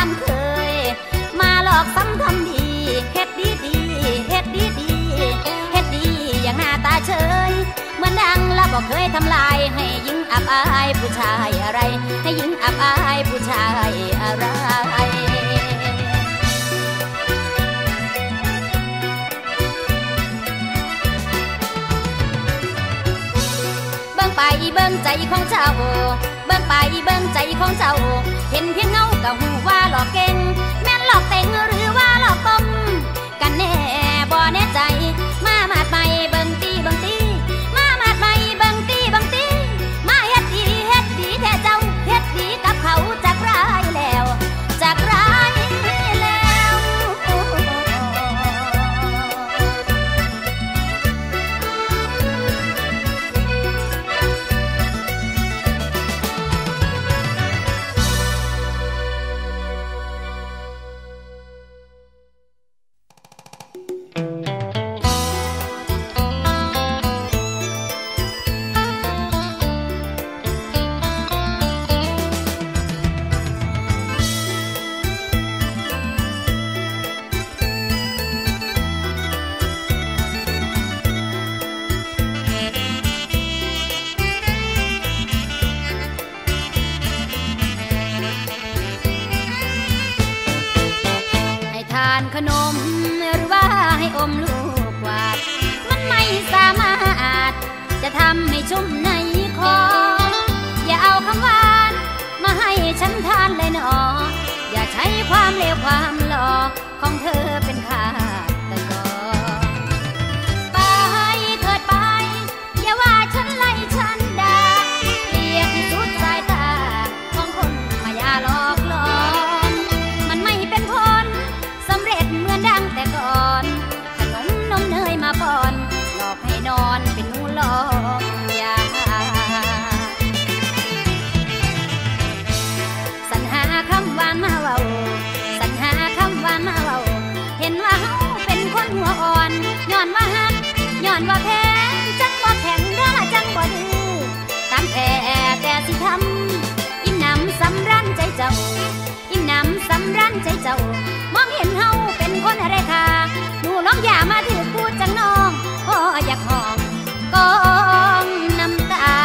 S1: ามเคยมาหลอกซ้ำทำดีเฮ็ดดีดีเฮ็ดดีดีเฮ็ดดีอย่างหน้าตาเฉยเหมือนดังแล้วบอกเคยทำลายให้หญิงอับอายผู้ชายอะไรให้หญิงอับอายผู้ชายอะไรเบิ่งไปเบิ่งใจของเจ้าเบิ่งไปเบิ่งใจของเจ้าเห็นเพียงเงาก็หูว่าหลอกเก่งแม่นหลอกเต็งหรือว่าหลอกต้มกันแน่บ่แน่ใจมามาดใหม่เบิ่งตีเบิ่งตีมามาดใหม่เบิ่งตีเบิ่งตีมาเฮ็ดดีเฮ็ดดีแท้เจ้าเฮ็ดดีกับเขาจากร้ายแล้วจากร้ายแล้วขนมหรือว่าให้อมลูกกวาดมันไม่สามารถจะทำให้ชุ่มในคออย่าเอาคำหวานมาให้ฉันทานเลยหนออย่าใช้ความเลวความหลอกของเธอเป็นค่าตะกอไปเถิดไปอย่าว่าฉันไล่ฉันด่าเกลียดที่สุดสายตาของคนมายาหลอกหลอนมันไม่เป็นผลสำเร็จเหมือนดังแต่ก่อนขนมนมเนยมาป้อนหลอกให้นอนเป็นหนูหลอกยาสรรหาคำหวานมาเว้าสรรหาคำหวานมาเว้าเห็นว่าเฮาเป็นคนหัวอ่อนย้อนว่าฮักย้อนว่าแพ้จังบ่แข็งเด้อจังบ่ดื้อตามแท้แต่สิทำอิ่มน้ำสำรันใจเจ้าอิ่มน้ำสำรันใจเจ้ามองเห็นเฮาเป็นคนอะไรค่ะหนูร้องอย่ามาถือพูดจังน้องพออยากหอมกองน้ำตา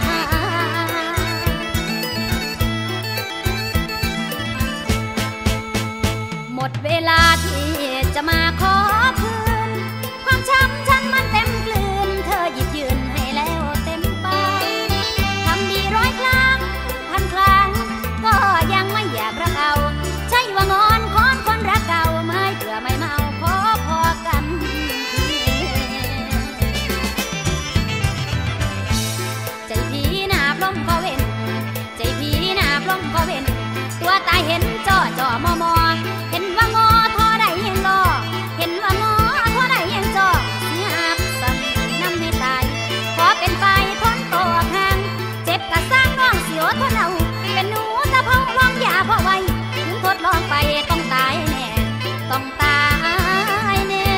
S1: หมดเวลาที่จะมาขอคืนความช้ำฉันมันเต็มกลืนเธอหยิบยืนให้แล้วเต็มปากทำดีร้อยครั้งพันครั้งก็ยังไม่อยากรักเอาใช่ว่างอนคอนคนรักเก่าไม่เบื่อไม่เมาขอพอกันใจพี่หน้าพร้อมก็เว้นใจพี่หน้าพร้อมก็เว้นตัวตายเห็นจ่อจ่อมอมอเห็นว่างอทอได้ยังรอเห็นว่างอทอได้ยังจ่อเสียหักสั่นน้ำให้ตายขอเป็นไฟทนตัวห่างเจ็บกะสร้างน้องเสียวทนเอาเป็นหนูตะเภาลองยาพอไว้ถึงทดลองไปต้องตายแน่ต้องตายแน่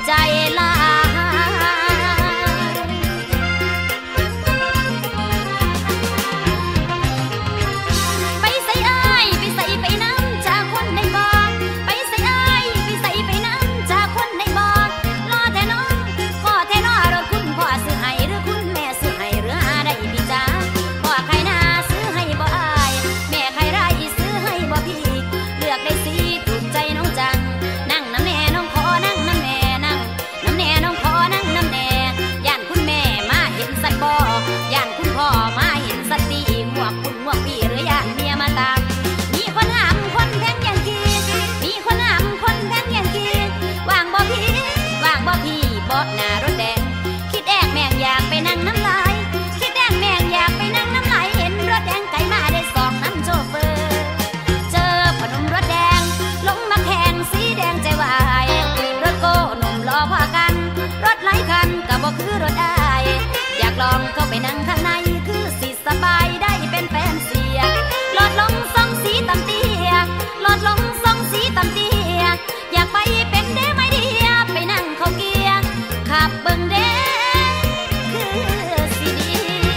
S1: ใจลายไปใส่อ้ายไปใส่ไปน้ำจากคนในบ่ไปใส่อ้ายไปใส่ไปน้ำจากคนในบ่รอแท่น้องขอแท่น้อรถคุณพ่อซื้อให้หรือคุณแม่ซื้อให้หรือหาได้พี่จ้าพ่อใครนาซื้อให้บ่อ้ายแม่ใครไรซื้อให้บ่พี่เลือกได้สิถูกใจน้องจังนั่งน้ำแน่น้องขอนั่งน้ำแน่นั่งน้ำแน่น้องขอนั่งน้ำแน่ย่านคุณแม่มาเห็นสัตว์บ่ย่านคุณพ่อมาเห็นสัตว์ตีหมวกคุณหมวกพี่หรือย่านเมียมาตามมีคนหามคนแพงอย่างกีมีคนหามคนแพงอย่างกีว่างบ่พี่ว่างบ่พี่บ่หน้ารถแดงคิดแอกแม่งอยากไปนั่งน้ำลายคิดแอกแม่งอยากไปนั่งน้ำลายเห็นรถแดงไกลมาได้สองนั้นโชเฟอร์เจอพนมรถแดงลงมาแข่งสีแดงใจวายรถโก้หนุ่มรอพากันรถหลายคันก็บ่คือรถอ้ายอยากลองเข้าไปนั่งข้างในคือสิสบายได้เป็นแฟนเสียลดลงสองสีตำเตี้ยลดลงสองสีตำเตี้ยอยากไปเป็นเด้ไม่เดียไปนั่งเข้าเกียร์ขับเบิ่งเด้คือสีดี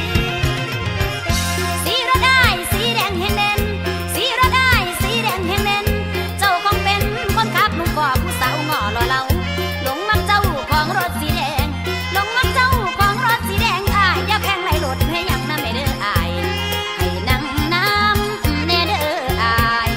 S1: สีรถได้สีแดงแห่งเด่นสีรถได้สีแดงแห่งเด่นเจ้าคงเป็นคนขับนุ่มกว่าผู้สาวง่อรอเราหลงมักเจ้าของรถสีแดงหลงมักเจ้าของรถสีแดงอ้ายอย่าแข่งไล่รถให้ยังน้ำไม่เด้ออ้ายให้นั่งน้ำแน่เด้ออ้าย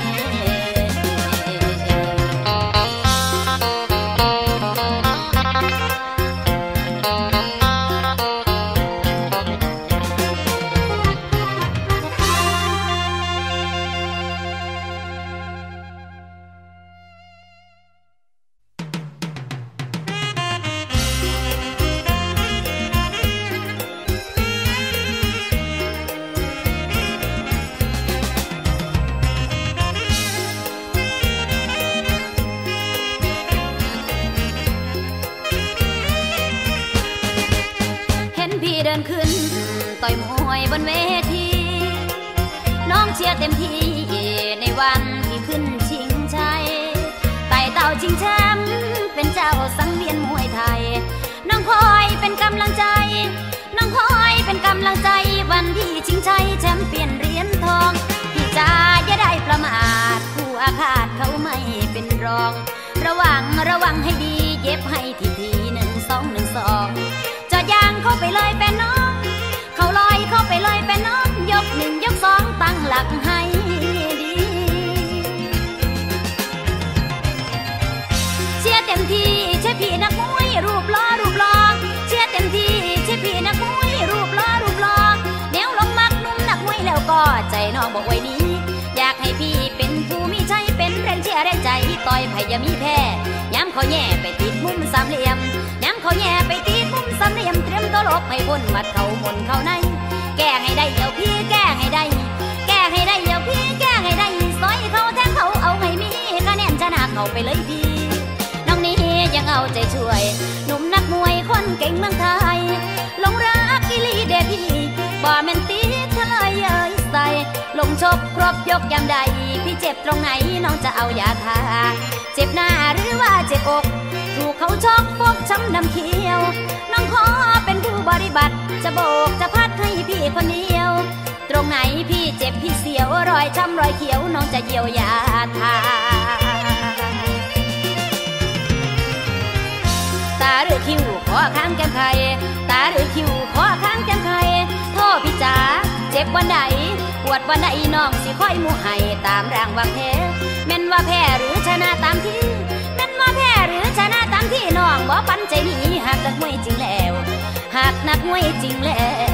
S1: เห็นพี่เดินขึ้นต่อยมวยบนเวทีน้องเชียร์เต็มที่ในวันที่ขึ้นชิงชัยไต่เต่าชิงแชมป์เป็นเจ้าสังเวียนมวยไทยน้องคอยเป็นกำลังใจน้องคอยเป็นกำลังใจวันที่ชิงชัยแชมป์เปี้ยนเหรียญทองพี่จ้าอย่าได้ประมาทผู้อาฆาตเขาไม่เป็นรองระวังระวังให้ดีเย็บให้ทีทีหนึ่งสองหนึ่งสองจอดยางเข้าไปเลยแฟนน้องเขาลอยเข้าไปเลยแฟนน้องยกหนึ่งยกสองตั้งหลักให้ดีเชียร์เต็มที่เชียร์พี่นักมวยรูปล้อรูปล้อเชียร์เต็มที่เชียร์พี่นักมวยรูปล้อรูปล้อแนวลงมักนุ่มนักมวยแล้วก็ใจน้องบอกไว้นี้อยากให้พี่เป็นผู้มีใจเป็นแรงเชียร์แรงใจต่อยไผ่อย่ามีแพ้ย้ำเขาแย่ไปติดมุมสามเหลี่ยมย้ำเขาแย่ไปติดมุมสามเหลี่ยมเตรียมตัวลบให้พ้นมัดเขาหมุนเข้าในแก้ให้ได้เดี๋ยวพี่แก้ให้ได้แก้ให้ได้เดี๋ยวพี่แก้ให้ได้ซอยเขาแทงเขาเอาให้มีคะแนนชนะเขาไปเลยพี่น้องนี้ยังเอาใจช่วยหนุ่มนักมวยคนเก่งเมืองไทยลงรักกิลีเดพี่บ่แม่นตีเธอเลยเอ้ยใส่ลงชกครบยกยำใดพี่เจ็บตรงไหนน้องจะเอายาทาเจ็บหน้าหรือว่าเจ็บอกถูกเขาชกฟกช้ำดำเขียวน้องขอเป็นผู้บริบัติจะโบกจะพัดให้พี่คนเดียวตรงไหนพี่เจ็บพี่เสียวรอยช้ำรอยเขียวน้องจะเยียวยาทาตาหรือคิ้วขอข้างแก้มใครตาหรือคิ้วขอข้างแก้มใครโทษพี่จ๋าเจ็บวันไหนปวดวันไหนน้องสิค่อยมู่ให้ตามร่างว่าแพ้แม่นว่าแพ้หรือชนะตามที่แม่นว่าแพ้หรือชนะตามที่น้องบ่ปันใจหนีหากนักมวยจริงแล้วหากนักมวยจริงแล้ว